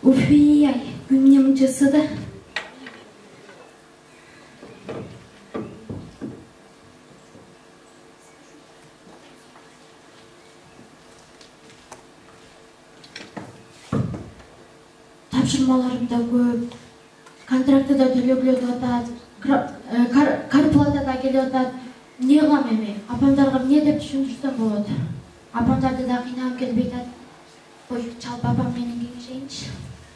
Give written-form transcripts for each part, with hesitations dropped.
Уфи, ай, күнне мынчасы да. Тапшырмаларым да көп. Контракты да төлөгүлөп атат. Карплата да келип атат. Не кылам эми? Апамдарга эмне деп түшүндүрсөм болот? Апамдарды да кыйнап келбей атат. Ой, чалып апам менен кеңешейинчи.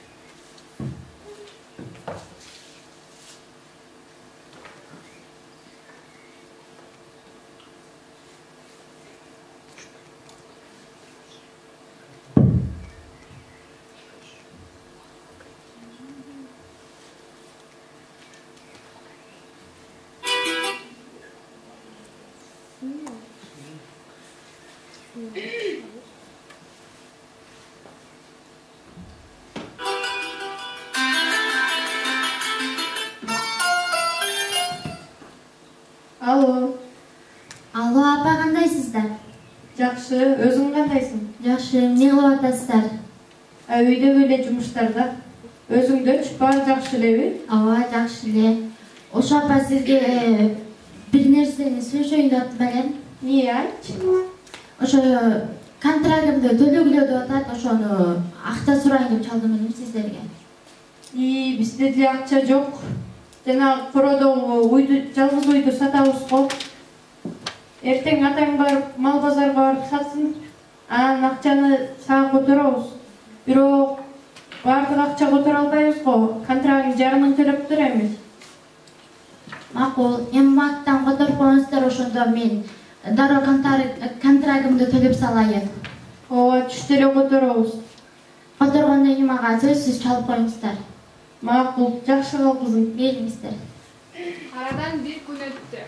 Алло. Алло, апа, кандайсыздар? Жакшы, өзүң кандайсың? Жакшы, эмне кылып атасыздар? Үйдө эле жумуштарда. Өзүңдөчү баары жакшы элеби? Ооба, жакшы эле. Ошо апа сизге бир нерсени сүйлөшөйүн деп аттым элем. Эмне айтчы? Ошо контрагымды төлөгүлө деп атат, ошону акча сурайын деп чалдым элем сиздерге. Бизде деле акча жок. Жана кородогу жалгыз үйдү сатабыз го. Эртең атаң барып, мал базарга барып сатсын. Анан акчаны сага которобуз. Бирок баардык акча которо албайбыз го. Контрагын жарымын төлөп беребиз. Макул, эми мактан которуп коюңуздар, ошондо мен дароо контрагымды төлөп салайын. Ооба, түштө эле которобуз. Которгондон кийин мага сөзсүз чалып коюңуздар. Макул, жакшы кыл кызым. Мейлиңиздер. Арадан бир күн өттү.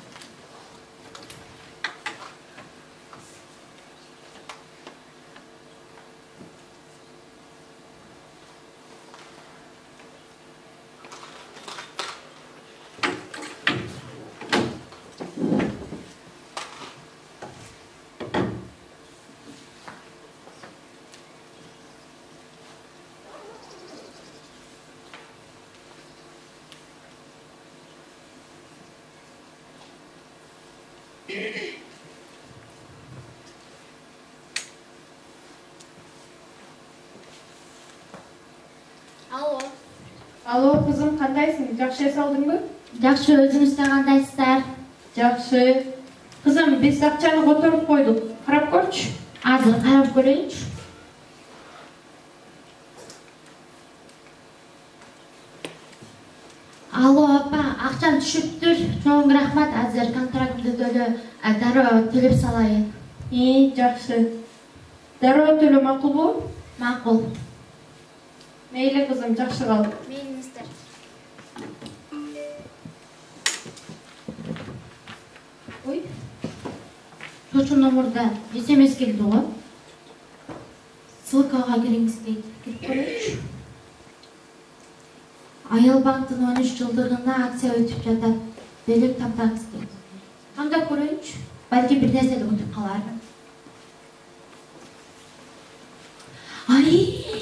Алло. Алло, кызым, кандайсың? Жакшы эс алдыңбы? Жакшы, өзүңүздөр кандайсыздар? Жакшы. Кызым, биз акчаны которуп койдук. Карап көрчү. Азыр карап көрөйүнчү. Алло, апа, акчам түшүптүр. Чоң рахмат, азыр контрагымды дароо төлөп салайын. Жакшы. Дароо төлөө макулбу? Макул. Мейли кызым, жакшы кал. Мейлиңиздер. Ой. Ошо номурда SMS келди го. Ссылкага кириңиз дейт. Кирип көрөйүнчү. Аял банктын 13 жылдыгына акция өтүп жатат. Бөлөк таптаңыз дейт. Кандап көрөйүнчү. Балки бир нерсени унутуп калармын. Ай!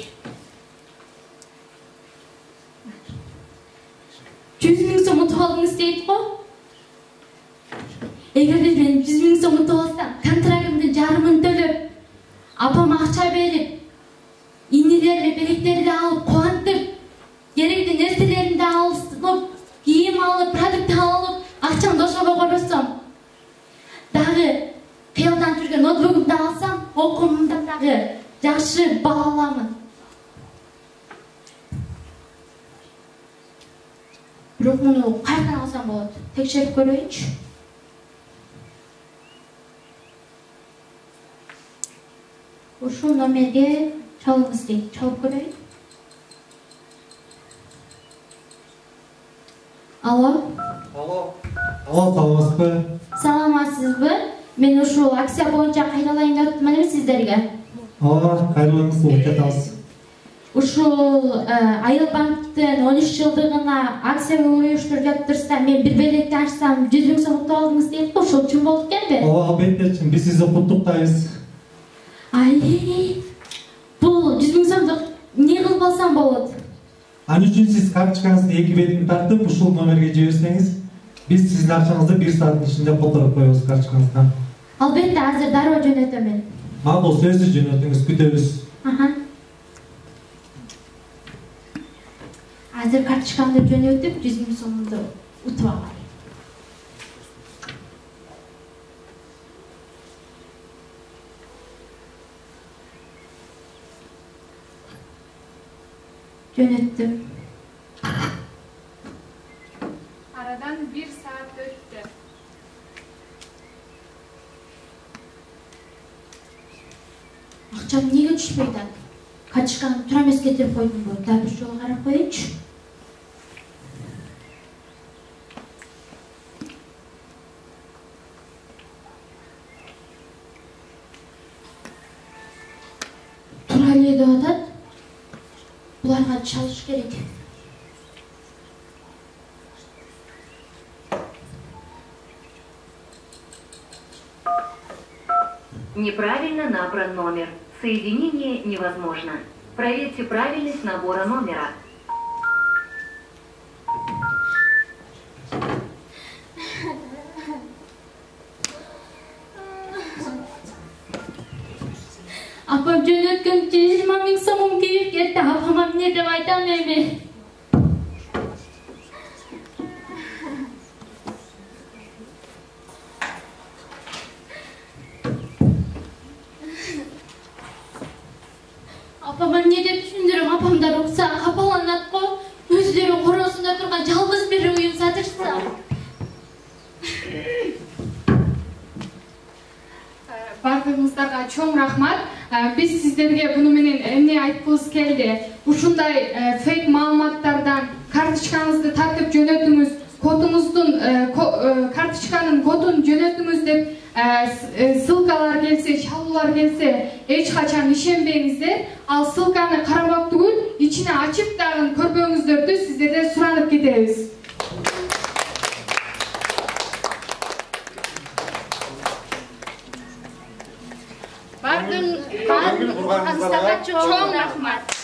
100 000 сом ұтып алдыңыз дейт го. Эгерде мен 100 000 сом ұтып алсам, контрагымды жарымын төлөп, апам акча берип, инилерди, белектерди алып, кубантып, керекти нерселеримди алып, кийим алып, продукт алып, акчамды ошого койбосом, дагы кыялдан жүргөн ноутбугумду алсам, окуумда дагы жакшы бала аламын. Бирок муну кайдан алсам болот? Текшерип көрөйүнчү. Ушул номерге чалыңыз дейт. Чалып көрөйүн. Алло. Саламатсызбы? Саламатсызбы? Мен ушул акция боюнча кайрылайын деп аттым эле сиздерге. Кайрылыңыз, болуп жатабыз. Ушул Айыл банктын 13 жылдыгына акция уюштуруп жатырса, мен бир белекти ачсам 100 000 сом утуп алдыңыз дейт го. Ошол чын болуп экенби? Албетте чын. Биз сизди куттуктайбыз. Ай, бул 100 000 сомду не кылып алсам алсам болот. An üçün siz kарточкаңызды 2 бетini тартып, ушул номерге жиберсеңиz, biz sizin акчаңызды 1 сааттын ичинде которуп коебуз карточкаңыздан. Албетте, азыр дароо жөнөтөмүн. Макул, сөзсүз жөнөтүңүз, күтөбүз. Азыр карточкамды жөнөтүп, 100 000 сомду утуп алам. Jönöttüm. Aradan 1 saat öttü. Акчам неге түшпөй атат? Карточканы тура эмес кетирип койдум го. Дагы бир жолу карап коеюнчу. Тура эле деп атат. Буларга чалыш керек. Неправильно набран номер. Соединение невозможно. Проверьте правильность набора номера. Apam jönötkөн 20 000 сомум күйүп кетти. Апама эмне деп айтам эми? Апама эмне деп түшүндүрөм? Апам да рукса капаланат го. Өздөрү короосунда турган жалгыз бир уюм сатышса. Бардыгыңыздарга чоң рахмат. Biz sizlerге буну менен эмне айткыбыз келди. Ушундай фейк маалыматтардан карточкаңызды тартып жөнөтүңүз, кодуңуздун карточканын кодун жөнөтүңүз деп ссылкалар келсе, чалуулар келсе, эч качан ишенбеңиздер. Ал ссылканы карабак түгүл, ичине ачып дагы көрбөңүздөрдү сиздерден суранып кетебиз. Бардым, чоң рахмат.